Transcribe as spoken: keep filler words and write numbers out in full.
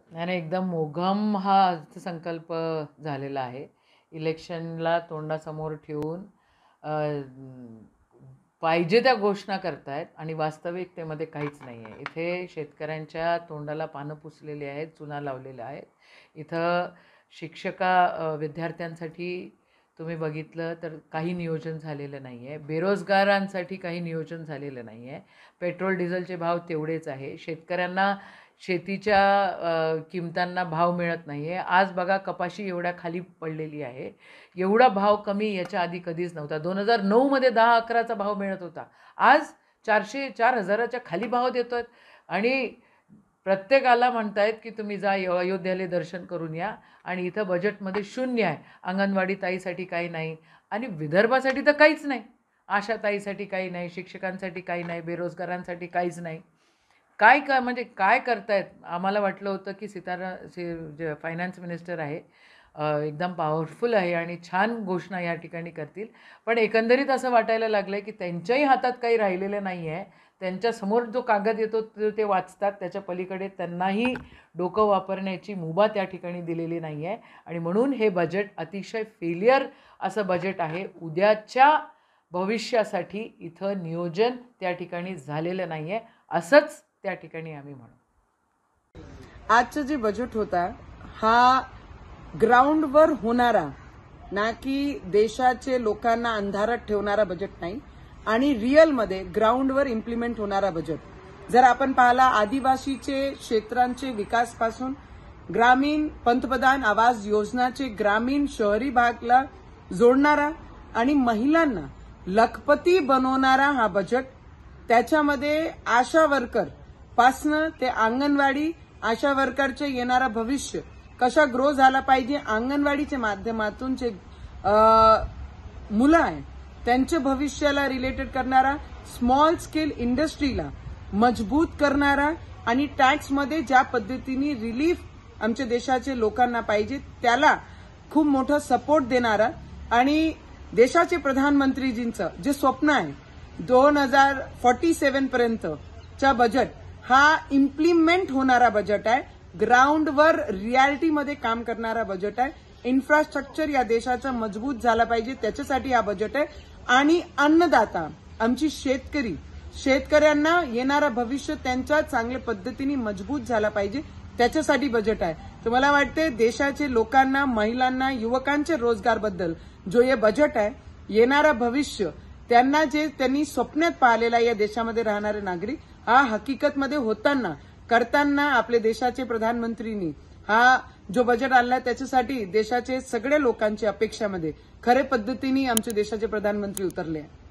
नाही नाही, एकदम मोघम हा अर्थसंकल्प झालेला आहे. इलेक्शनला तोंडासमोर ठेवून अ, पाहिजे त्या घोषणा करतायत आणि वास्तविकतेमध्ये काहीच नाही आहे. इथे शेतकऱ्यांच्या तोंडाला पानं पुसलेली आहेत, चुना लावलेल्या आहेत. इथं शिक्षका अ, विद्यार्थ्यांसाठी तुम्ही बघितलं तर काही नियोजन झालेलं नाही आहे. बेरोजगारांसाठी काही नियोजन झालेलं नाही आहे. पेट्रोल डिझेलचे भाव तेवढेच आहे. शेतकऱ्यांना शेतीच्या अ, किमतांना भाव मिळत नाही आहे. आज बघा कपाशी एवढ्या खाली पडलेली आहे. एवढा भाव कमी याच्या आधी कधीच नव्हता. दोन हजार नऊमध्ये दहा अकराचा भाव मिळत होता. आज चारशे चार हजाराच्या खाली भाव देतो आहेत आणि प्रत्येकाला म्हणतायत की तुम्ही जा अयोध्येला दर्शन करून या आणि इथं बजेटमध्ये शून्य आहे. अंगणवाडी ताईसाठी काही नाही आणि विदर्भासाठी तर काहीच नाही. आशा ताईसाठी काही नाही, शिक्षकांसाठी काही नाही, बेरोजगारांसाठी काहीच नाही. काय काय म्हणजे काय करतायत. आम्हाला वाटलं होतं की सीतारा सी जे फायनान्स मिनिस्टर आहे एकदम पॉवरफुल आहे आणि छान घोषणा या ठिकाणी करतील. पण एकंदरीत असं वाटायला लागलं आहे की त्यांच्याही हातात काही राहिलेलं नाही आहे. त्यांच्यासमोर जो कागद येतो तो ते वाचतात, त्याच्या पलीकडे त्यांनाही डोकं वापरण्याची मुभा त्या ठिकाणी दिलेली नाही आहे आणि म्हणून हे बजेट अतिशय फेलियर असं बजेट आहे. उद्याच्या भविष्यासाठी इथं नियोजन त्या ठिकाणी झालेलं नाही आहे असंच त्या ठिकाणी आम्ही म्हणू. आजचं जे बजेट होता हा ग्राउंडवर होणारा, ना की देशाचे लोकांना अंधारात ठेवणारा बजेट नाही आणि रिअलमध्ये ग्राउंडवर इम्प्लिमेंट होणारा बजेट. जर आपण पाहिला आदिवासीचे क्षेत्रांचे विकासपासून ग्रामीण पंतप्रधान आवास योजनाचे ग्रामीण शहरी भागला जोडणारा आणि महिलांना लखपती बनवणारा हा बजेट. त्याच्यामध्ये आशा वर्कर पासनं ते अंगणवाडी, आशा वर्करचे येणारा भविष्य कशा ग्रो झाला पाहिजे, अंगणवाडीच्या माध्यमातून जे मुलं आहेत त्यांच्या भविष्याला रिलेटेड करणारा, स्मॉल स्केल इंडस्ट्रीला मजबूत करणारा आणि टॅक्समध्ये ज्या पद्धतीने रिलीफ आमच्या देशाचे लोकांना पाहिजे त्याला खूप मोठा सपोर्ट देणारा आणि देशाचे प्रधानमंत्रीजींचं जे स्वप्न आहे दोन हजार फोर्टी सेवन पर्यंतचा बजेट हा इम्प्लिमेंट होणारा बजेट आहे. ग्राउंडवर रियालिटीमध्ये काम करणारा बजेट आहे. इन्फ्रास्ट्रक्चर या देशाचा मजबूत झाला पाहिजे त्याच्यासाठी हा बजेट आहे. आणि अन्नदाता आमची शेतकरी शेतकऱ्यांना येणारा भविष्य त्यांच्या चांगल्या पद्धतीने मजबूत झाला पाहिजे त्याच्यासाठी बजेट आहे. तर मला वाटते देशाचे लोकांना, महिलांना, युवकांच्या रोजगारबद्दल जो हे बजेट आहे, येणारा भविष्य त्यांना जे त्यांनी स्वप्नात पाहिलेला या देशामध्ये राहणारे नागरिक हा हकीकतमध्ये होताना करताना आपले देशाचे प्रधानमंत्रींनी हा जो बजेट आणला त्याच्यासाठी देशाचे सगळ्या लोकांच्या अपेक्षामध्ये खरे पद्धतीने आमचे देशाचे प्रधानमंत्री उतरले.